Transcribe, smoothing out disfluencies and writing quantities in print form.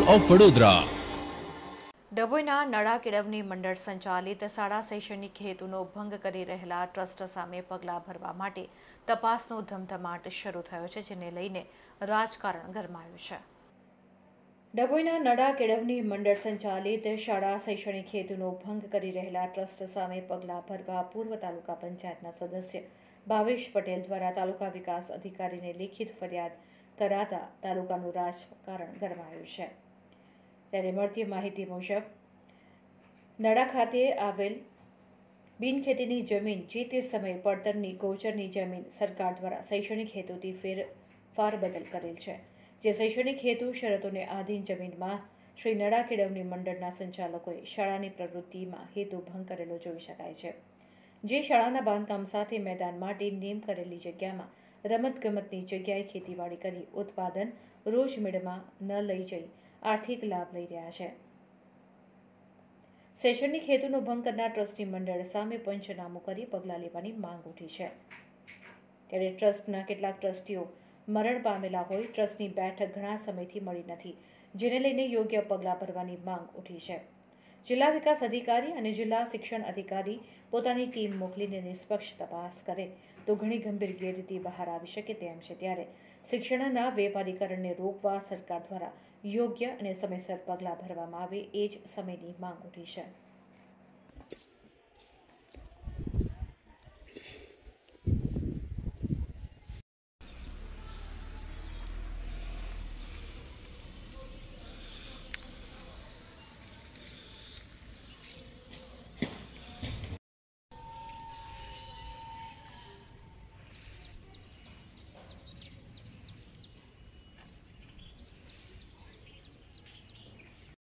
Of Vadodara. ડભોઈના Nada કેળવણી મંડળ સંચાલિત શાળા શૈક્ષણિક હેતુનો ભંગ કરી રહેલા ટ્રસ્ટ સામે પગલાં ભરવા માટે તપાસનો ધમધમાટ શરૂ થયો છે, જેને લઈને રાજકારણ ગરમાયું છે। ડભોઈના નડા કેળવણી મંડળ સંચાલિત શાળા શૈક્ષણિક હેતુનો ભંગ કરી રહેલા ટ્રસ્ટ સામે પગલાં ભરવા પૂર્વ તાલુકા પંચાયતના સદસ્ય ભાવેશ પટેલ દ્વારા તાલુકા વિકાસ અધિકારીને લેખિત ફરિયાદ કરાતા તાલુકાનું રાજકારણ ગરમાયું છે। ત્યારે મળતી માહિતી મુજબ નડા ખાતે આવેલ બિનખેતીની જમીન જે તે સમયે પડતરની ગોચરની જમીન સરકાર દ્વારા શૈક્ષણિક હેતુથી ફેરબદલ કરેલ છે, જે શૈક્ષણિક હેતુ શરતોને આધીન જમીનમાં શ્રી નડા કેળવણી મંડળના સંચાલકોએ શાળાની પ્રવૃત્તિમાં હેતુ ભંગ કરેલો જોઈ શકાય છે, જે શાળાના બાંધકામ સાથે મેદાન માટે નેમ કરેલી જગ્યામાં રમતગમતની જગ્યાએ ખેતીવાડી કરી ઉત્પાદન રોજમેળમાં ન લઈ જઈ આર્થિક લાભ લઈ રહ્યા છે। શૈક્ષણિક હેતુનો ભંગ કરનાર ટ્રસ્ટી મંડળ સામે પંચનામું કરી પગલાં લેવાની માંગ ઉઠી છે। ત્યારે ટ્રસ્ટના કેટલાક ટ્રસ્ટીઓ મરણ પામેલા હોય, ટ્રસ્ટની બેઠક ઘણા સમયથી મળી નથી, જેને લઈને યોગ્ય પગલાં ભરવાની માંગ ઉઠી છે। જિલ્લા વિકાસ અધિકારી અને જિલ્લા શિક્ષણ અધિકારી પોતાની ટીમ મોકલીને નિષ્પક્ષ તપાસ કરે તો ઘણી ગંભીર ગેરરીતિ બહાર આવી શકે તેમ છે। ત્યારે શિક્ષણના વેપારીકરણને રોકવા સરકાર દ્વારા યોગ્ય અને સમયસર પગલાં ભરવામાં આવે એ જ સમયની માંગ ઉઠી છે।